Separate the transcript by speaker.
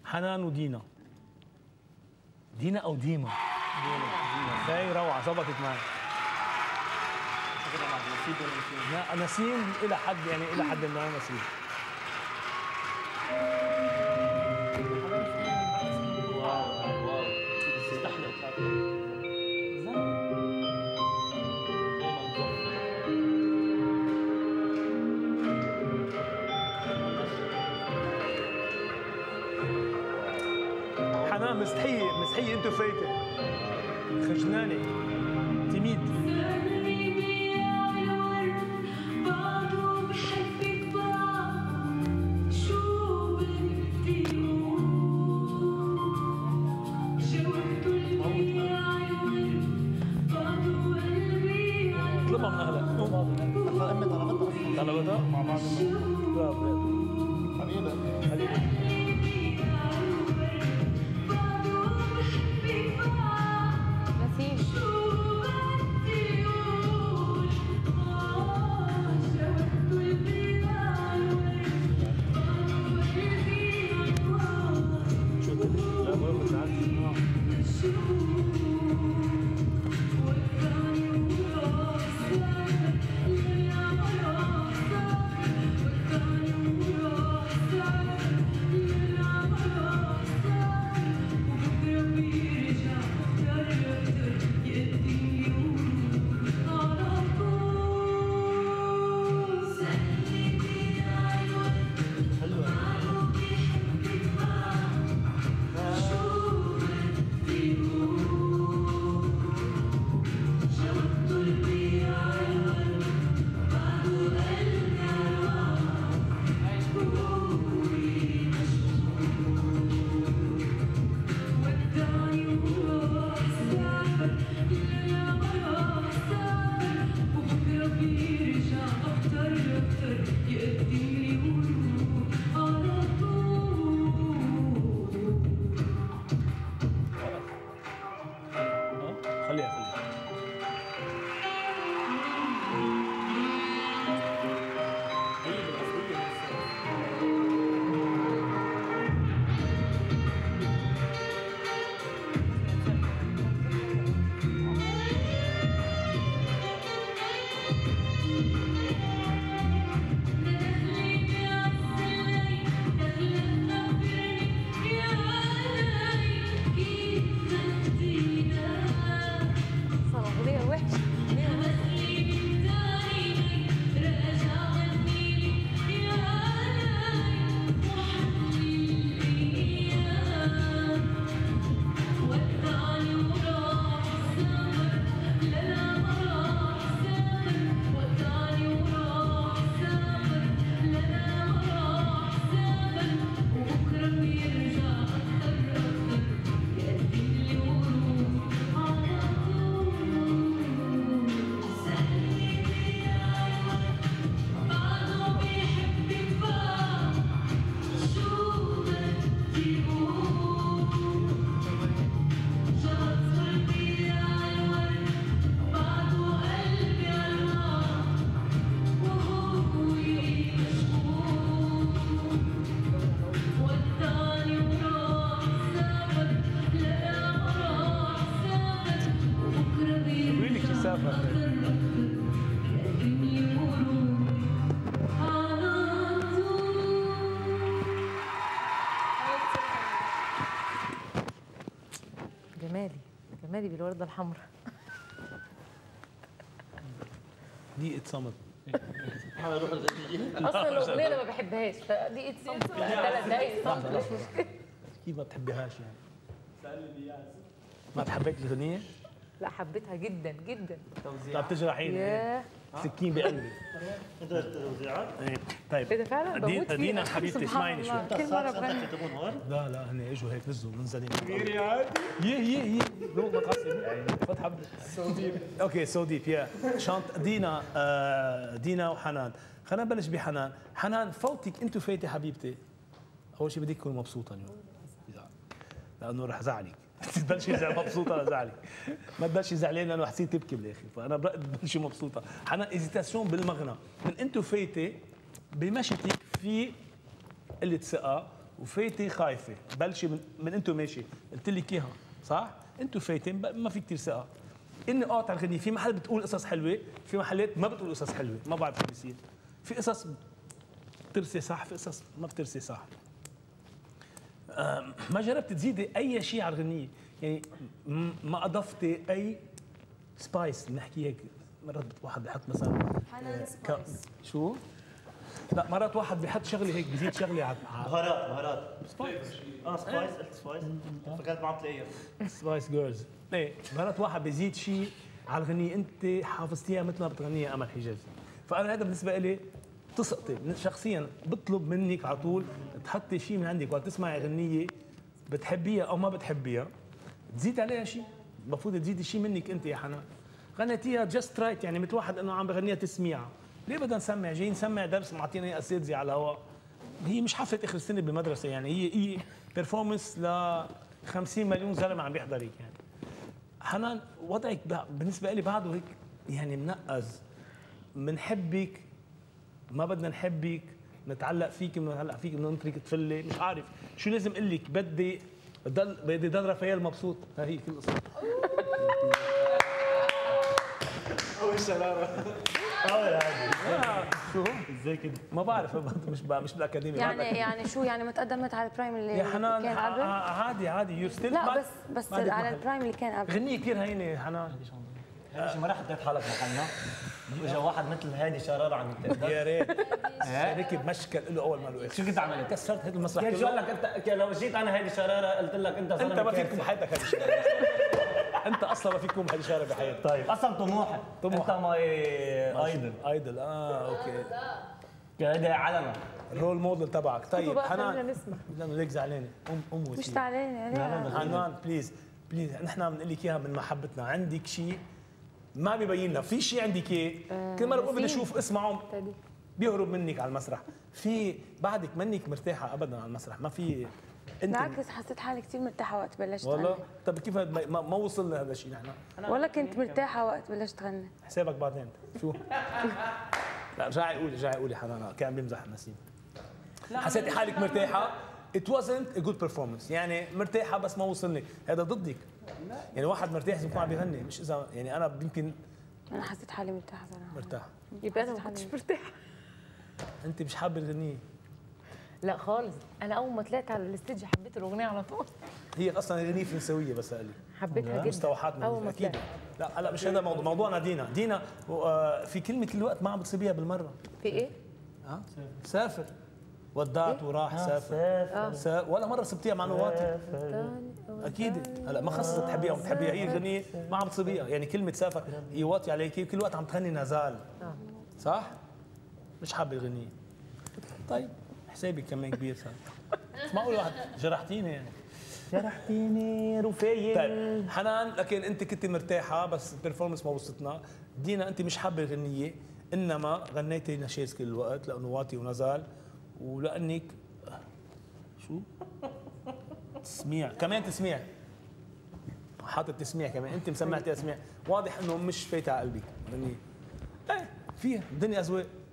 Speaker 1: حنان ودينا. دينا او ديما؟ دينا. هي روعه ظبطت معي. لا نسيم الى حد يعني الى حد ما نسيم. حنان مستحية انتو فايتة خجلانة تميد. اطلبها من اهلك. طلبتها مع بعض. برافو حبيبي.
Speaker 2: جمالي بالوردة الحمراء.
Speaker 1: دقيقة صمت.
Speaker 2: اصلا الاغنية انا ما بحبهاش فدقيقة صمت 3 دقايق صمت مش مشكلة.
Speaker 1: كيف ما بتحبيهاش يعني؟ ما بحبيت الاغنية؟
Speaker 2: لا حبيتها جدا جدا.
Speaker 1: طب تجرحيني سكين بقلبي.
Speaker 3: انت توزيعات؟
Speaker 1: ايه طيب
Speaker 2: ايه ده فعلا بموت فيها.
Speaker 1: دينا حبيبتي اسمعيني شوي.
Speaker 2: كل مرة بغني.
Speaker 1: لا لا هن اجوا هيك نزلوا منزلين كبير عادي. يي روق ما تقصر فتح حب سو ديب. اوكي سو ديب يا شانت دينا. دينا وحنان. خلينا نبلش بحنان. حنان فوتك انتو فايته حبيبتي. اول شيء بدك تكوني مبسوطه اليوم لانه رح زعلك. تبلشي مبسوطه لزعلك، ما تبلشي زعلانه لانه حسيت تبكي بالاخر، فانا بلشي مبسوطه. حنان ازيتاسيون بالمغنى من انتو فايته بمشيتك في قله ثقه وفايته خايفه، بلشي من انتو ماشي، قلت لك اياها صح؟ انتو فايتين ما في كثير ثقه. اني قاطع الغنية، في محل بتقول قصص حلوه، في محلات ما بتقول قصص حلوه، ما بعرف شو بيصير. في قصص بترسي صح، في قصص ما بترسي صح. ما جربت تزيدي اي شيء على الغنية، يعني ما اضفتي اي سبايس، بنحكي هيك مرات واحد بيحط مثلا
Speaker 4: حنان سبايس.
Speaker 1: شو؟ لا مرات واحد بيحط شغله هيك، بزيد شغله على
Speaker 3: بهارات سبايس. سبايس قلت سبايس فكرت ما عم تلاقيها.
Speaker 1: سبايس جيرلز. ايه مرات واحد بيزيد شيء على الغنية انت حافظتيها مثل ما بتغنيها امل حجازي. فانا هذا بالنسبه لي تسقطي شخصيا، بطلب منك على طول تحطي شيء من عندك، وقت تسمعي غنية بتحبيها او ما بتحبيها تزيد عليها شيء، المفروض تزيدي شيء منك انت يا حنان. غنيتيها جاست رايت، يعني مثل واحد انه عم بغنيها تسميعها، ليه بدنا نسمع؟ جايين نسمع درس معطينا اياه اساتذه على الهواء. هي مش حفله اخر السنه بالمدرسه، يعني هي بيرفورمنس ل 50 مليون زلمه عم بيحضرك. يعني حنان وضعك بالنسبه لي بعده هيك يعني منقز، بنحبك ما بدنا نحبك، نتعلق فيك ما نتعلق فيك، بدنا نترك تفلي، مش عارف شو لازم اقول لك. بدي ضل رافائيل مبسوط، هي كل القصه.
Speaker 3: اول شراره اول هذه
Speaker 1: شو
Speaker 3: ازاي كده؟
Speaker 1: ما بعرف مش بالاكاديميه.
Speaker 4: يعني شو يعني ما تقدمت على البرايم اللي
Speaker 1: يا حنان
Speaker 4: كان قبل؟
Speaker 1: عادي يو ستيل.
Speaker 4: لا بس على البرايم اللي كان قبل
Speaker 1: غنية كثير هينه حنان.
Speaker 3: شي ما راح حطيت حالك محلنا واجا واحد مثل هادي شراره عم يتقدم.
Speaker 1: يا ريت ركب مشكل له اول ما له
Speaker 3: شو كنت عملت؟
Speaker 1: كسرت هذا المسرح
Speaker 3: كيف شو قال لك انت لو جيت انا هيدي شراره قلت لك انت
Speaker 1: انت ما فيك تكون بحياتك هذه الشغله. انت اصلا ما فيك تكون بهذه الشغله بحياتك.
Speaker 3: طيب اصلا طموحك انت ماي ايدل
Speaker 1: اوكي
Speaker 3: هيدا علنا
Speaker 1: الرول موديل تبعك. طيب
Speaker 2: خلينا
Speaker 1: حنان
Speaker 2: نسمع.
Speaker 1: لانه ليك زعلانه قوم
Speaker 4: مش
Speaker 1: وسيم.
Speaker 4: تعلانه
Speaker 1: حنان بليز نحن بنقول لك اياها من محبتنا، عندك شيء ما ببين لنا، في شيء عندك اياه كل مره بقول بدي اشوف اسمعه بيهرب منك على المسرح. في بعدك منك مرتاحه ابدا على المسرح، ما في انت.
Speaker 4: بالعكس حسيت حالي كثير مرتاحه وقت بلشت
Speaker 1: والله
Speaker 4: غني.
Speaker 1: طب كيف ما وصلنا لهذا الشيء نحن؟
Speaker 4: والله كنت مرتاحه وقت بلشت غني.
Speaker 1: حسابك بعدين شو؟ لا رجعي قولي حنان كان بيمزح نسيم. حسيتي حالك مرتاحه؟ It wasn't a good performance، يعني مرتاحه بس ما وصلني، هذا ضدك. يعني واحد مرتاح لازم يكون عم بيغني، مش اذا يعني انا يمكن
Speaker 4: انا حسيت حالي مرتاحه صراحه.
Speaker 1: مرتاح.
Speaker 2: يبقى انا ما كنتش مرتاحه.
Speaker 1: انت مش حابه الغنية؟
Speaker 2: لا خالص، انا اول ما طلعت على الستيج حبيت الاغنيه على طول.
Speaker 1: هي اصلا غنية فرنسويه بس قال لي
Speaker 2: حبيتها جدا
Speaker 1: مستوحات من
Speaker 2: اول ما
Speaker 1: اكيد.
Speaker 2: طلعت.
Speaker 1: لا مش هذا موضوعنا. دينا في كلمه الوقت ما عم بتصيبيها بالمره.
Speaker 2: في ايه؟
Speaker 1: سافر ودعت وراح سافر. ولا مره سبتيها مع نواتي اكيد. هلا ما خصصت تحبيها او بتحبيها، هي الغنية ما عم تصيبيها. يعني كلمه سافر هي واطي عليكي، كل وقت عم تغني نزال صح؟ مش حابه الغنية. طيب حسابي كمان كبير صار. مش معقول واحد جرحتيني يعني.
Speaker 3: جرحتيني رفيق.
Speaker 1: طيب حنان لكن انت كنت مرتاحه بس البرفورمنس ما وصلتنا. دينا انت مش حابه الغنية، انما غنيتي نشاز كل الوقت لانه واطي ونزال، ولانك شو؟ تسميع كمان، تسميع حاطط تسميع كمان، انت مسمعتي تسميع، واضح انه مش فايته على قلبك غنية. ايه فيها الدنيا اذواق.